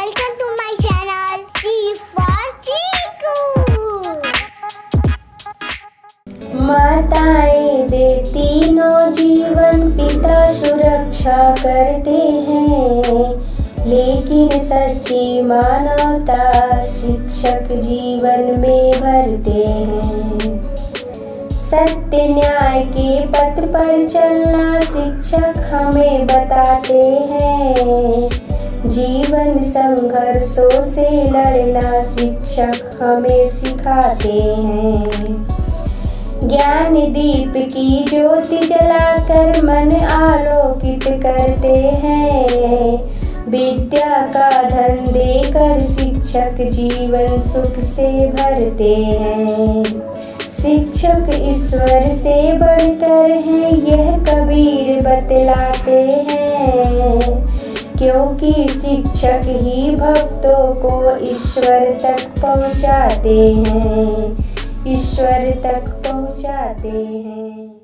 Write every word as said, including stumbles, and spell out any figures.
Welcome to my channel C for Chiku। माताएं देती नौ जीवन, पिता सुरक्षा करते हैं, लेकिन सच्ची मानवता शिक्षक जीवन में भरते हैं। सत्य न्याय के पथ पर चलना शिक्षक हमें बताते हैं, जीवन संघर्षों से लड़ना शिक्षक हमें सिखाते हैं। ज्ञान दीप की ज्योति जलाकर मन आलोकित करते हैं, विद्या का धन देकर शिक्षक जीवन सुख से भरते हैं। शिक्षक ईश्वर से बढ़कर हैं यह कबीर बतलाते हैं, क्योंकि शिक्षक ही भक्तों को ईश्वर तक पहुँचाते हैं, ईश्वर तक पहुँचाते हैं।